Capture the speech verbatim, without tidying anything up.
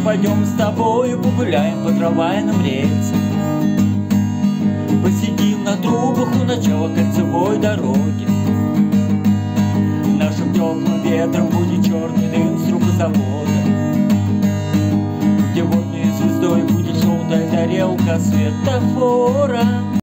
пойдем с тобою погуляем по трамвайным рельсам. Посидим на трубах у начала кольцевой дороги. Нашим теплым ветром будет черный дым с трубозавода, где водной звездой будет желтая тарелка светофора.